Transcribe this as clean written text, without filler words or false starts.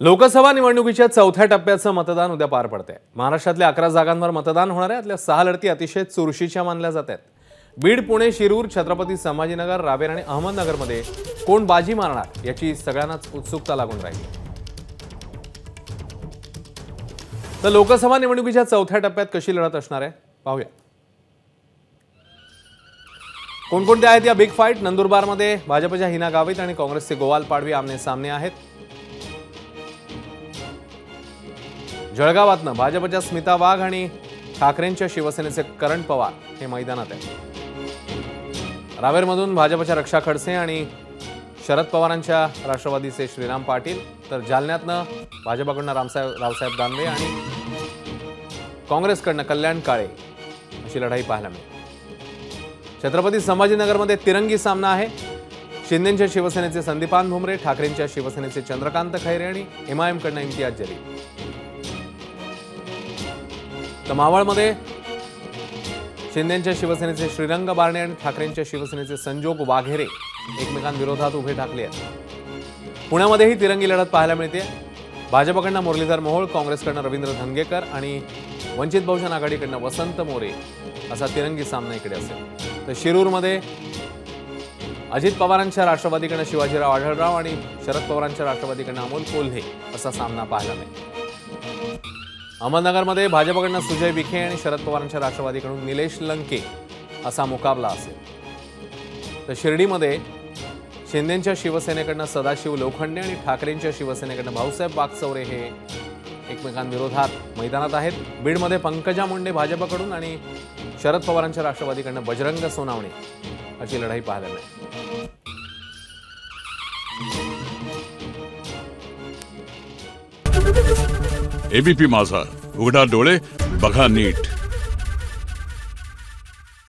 लोकसभा निवडणुकीच्या चौथ्या टप्प्याचं मतदान उद्या पार पडतंय। महाराष्ट्रातल्या 11 जागांवर मतदान होणार आहे। यातल्या 6 लढती अतिशय चुरशीच्या मानल्या जातात। बीड, पुणे, शिरूर, छत्रपती संभाजीनगर, रावेर आणि अहमदनगरमध्ये कोण बाजी मारणार याची सगळ्यांनाच उत्सुकता लागून राहिली। तर लोकसभा निवडणुकीच्या चौथ्या टप्प्यात कशी लढत असणार आहे पाहूया। कोणकोणते आहेत या बिग फाईट? नंदुरबारमध्ये भाजपच्या हिना गावित आणि काँग्रेसचे गोवाल पाडवी आमने सामने आहेत। जळगावातनं भाजपच्या स्मिता वाघ आणि ठाकरेंच्या शिवसेनेचे करण पवार हे मैदानात आहेत। रावेरमधून भाजपच्या रक्षा खडसे आणि शरद पवारांच्या राष्ट्रवादीचे श्रीराम पाटील, तर जालन्यातनं भाजपकडनं रावसाहेब दानवे आणि काँग्रेसकडनं कल्याण काळे अशी लढाई पाहायला मिळते। छत्रपती संभाजीनगरमध्ये तिरंगी सामना आहे। शिंदेच्या शिवसेनेचे संदीपान भुमरे, ठाकरेंच्या शिवसेनेचे चंद्रकांत खैरे आणि एमआयएमकडनं इम्तियाज जलील। तर मावळमध्ये शिंदेच्या शिवसेनेचे श्रीरंग बारणे आणि ठाकरेंच्या शिवसेनेचे संजोग वाघेरे एकमेकांविरोधात उभे ठाकले आहेत। पुण्यामध्येही तिरंगी लढत पाहायला मिळते। भाजपकडनं मुरलीधर मोहोळ, काँग्रेसकडनं रवींद्र धंगेकर आणि वंचित बहुजन आघाडीकडनं वसंत मोरे असा तिरंगी सामना इकडे असेल। तर शिरूरमध्ये अजित पवारांच्या राष्ट्रवादीकडनं शिवाजीराव आढळराव आणि शरद पवारांच्या राष्ट्रवादीकडनं अमोल कोल्हे असा सामना पाहायला मिळेल। अहमदनगरमध्ये भाजपकडनं सुजय विखे आणि शरद पवारांच्या राष्ट्रवादीकडून निलेश लंके असा मुकाबला असेल। तर शिर्डीमध्ये शिंदेच्या शिवसेनेकडनं सदाशिव लोखंडे आणि ठाकरेंच्या शिवसेनेकडनं भाऊसाहेब वागचौरे हे एकमेकांविरोधात मैदानात आहेत। बीडमध्ये पंकजा मुंडे भाजपकडून आणि शरद पवारांच्या राष्ट्रवादीकडनं बजरंग सोनावणे अशी लढाई पाहायला मिळेल। एबीपी माझा, उघडा डोळे बघा नीट।